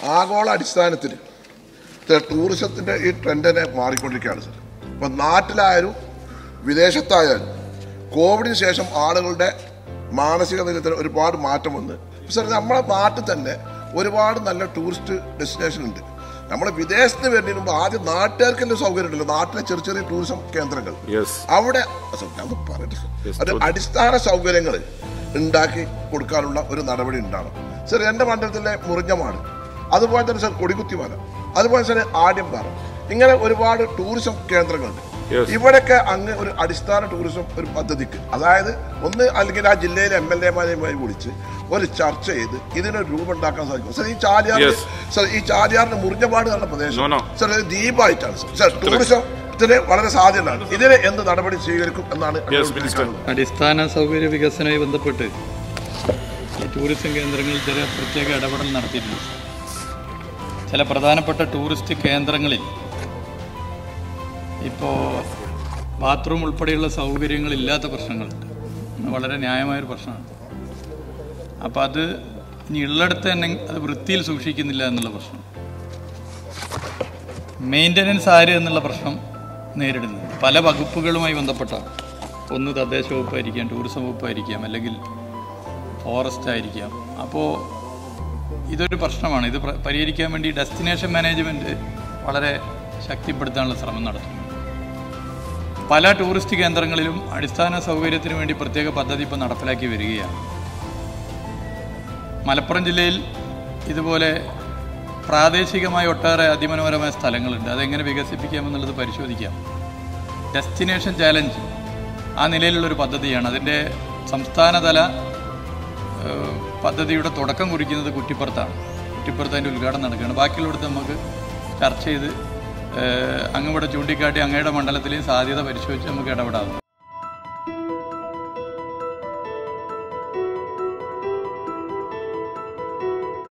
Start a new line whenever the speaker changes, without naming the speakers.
ആഗോള അടിസ്ഥാനത്തിൽ ടൂറിസത്തിൻ്റെ ഈ ട്രെൻഡിനെ മാറിക്കൊണ്ടിരിക്കുകയാണ് സർ. ഇപ്പം നാട്ടിലായാലും വിദേശത്തായാലും കോവിഡിന് ശേഷം ആളുകളുടെ മാനസിക നിലയിൽ ഒരുപാട് മാറ്റം വന്ന് സർ, നമ്മുടെ നാട്ടിൽ തന്നെ ഒരുപാട് നല്ല ടൂറിസ്റ്റ് ഡെസ്റ്റിനേഷൻ ഉണ്ട്. നമ്മൾ വിദേശത്ത് വരുന്നതിന് മുമ്പ് ആദ്യം നാട്ടുകാർക്കെല്ലാം സൗകര്യം ഉണ്ടല്ലോ, നാട്ടിലെ ചെറിയ ചെറിയ ടൂറിസം കേന്ദ്രങ്ങൾ, അവിടെ അത് അടിസ്ഥാന സൗകര്യങ്ങൾ ഉണ്ടാക്കി കൊടുക്കാനുള്ള ഒരു നടപടി ഉണ്ടാകണം സർ. എൻ്റെ മണ്ഡലത്തിലെ മുറിഞ്ഞമാട്, അതുപോലെ തന്നെ സർ കൊടികുത്തിമല, അതുപോലെ തന്നെ ആദ്യംപാറ, ഇങ്ങനെ ഒരുപാട് ടൂറിസം കേന്ദ്രങ്ങളുണ്ട്. ഇവിടെയൊക്കെ അങ്ങ് ഒരു അടിസ്ഥാന ടൂറിസം ഒരു പദ്ധതിക്ക്, അതായത് ഒന്ന് അല്ലെങ്കിൽ ആ ജില്ലയിലെ MLA-മാരെയുമായി വിളിച്ച് ഒരു ചർച്ച ചെയ്ത് ഇതിനൊരു രൂപം ഉണ്ടാക്കാൻ സാധിക്കും സർ. ഈ ചാലിയാറിന് മുറിഞ്ഞപാട് എന്ന പ്രദേശം സർ ദ്വീപായിട്ടാണ് സർ. ടൂറിസത്തിന് വളരെ സാധ്യതയാണ്. ഇതിന് എന്ത് നടപടി സ്വീകരിക്കും എന്നാണ്.
അടിസ്ഥാന സൗകര്യ വികസനവുമായി ബന്ധപ്പെട്ട് ഈ ടൂറിസം കേന്ദ്രങ്ങളിൽ ചില പ്രത്യേക ഇടപെടൽ നടത്തിയിട്ടുണ്ട്. ചില പ്രധാനപ്പെട്ട ടൂറിസ്റ്റ് കേന്ദ്രങ്ങളിൽ ഇപ്പോൾ ബാത്റൂം ഉൾപ്പെടെയുള്ള സൗകര്യങ്ങളില്ലാത്ത പ്രശ്നങ്ങളുണ്ട്. വളരെ ന്യായമായൊരു പ്രശ്നമാണ്. അപ്പോൾ അത് ഇനി ഉള്ളിടത്ത് തന്നെ അത് വൃത്തിയിൽ സൂക്ഷിക്കുന്നില്ല എന്നുള്ള പ്രശ്നം, മെയിൻ്റനൻസ് ആര് എന്നുള്ള പ്രശ്നം നേരിടുന്നത് പല വകുപ്പുകളുമായി ബന്ധപ്പെട്ടാണ്. ഒന്ന് തദ്ദേശ വകുപ്പായിരിക്കാം, ടൂറിസം വകുപ്പായിരിക്കാം, അല്ലെങ്കിൽ ഫോറസ്റ്റ് ആയിരിക്കാം. അപ്പോൾ ഇതൊരു പ്രശ്നമാണ്. ഇത് പരിഹരിക്കാൻ വേണ്ടി ഡെസ്റ്റിനേഷൻ മാനേജ്മെൻറ്റ് വളരെ ശക്തിപ്പെടുത്താനുള്ള ശ്രമം നടത്തുന്നു. പല ടൂറിസ്റ്റ് കേന്ദ്രങ്ങളിലും അടിസ്ഥാന സൗകര്യത്തിന് വേണ്ടി പ്രത്യേക പദ്ധതി ഇപ്പോൾ നടപ്പിലാക്കി വരികയാണ്. മലപ്പുറം ജില്ലയിൽ ഇതുപോലെ പ്രാദേശികമായ ഒട്ടേറെ അതിമനോഹരമായ സ്ഥലങ്ങളുണ്ട്. അതെങ്ങനെ വികസിപ്പിക്കാമെന്നുള്ളത് പരിശോധിക്കാം. ഡെസ്റ്റിനേഷൻ ചാലഞ്ച് ആ നിലയിലുള്ളൊരു പദ്ധതിയാണ്. അതിൻ്റെ സംസ്ഥാനതല പദ്ധതിയുടെ തുടക്കം കുറിക്കുന്നത് കുറ്റിപ്പുറത്താണ്. കുറ്റിപ്പുറത്ത് അതിൻ്റെ ഉദ്ഘാടനം നടക്കുകയാണ്. ബാക്കിയുള്ളിടത്ത് നമുക്ക് ചർച്ച ചെയ്ത് അങ്ങ് ഇവിടെ ചൂണ്ടിക്കാട്ടി അങ്ങയുടെ മണ്ഡലത്തിലെയും സാധ്യത പരിശോധിച്ച് നമുക്ക് ഇടപെടാം.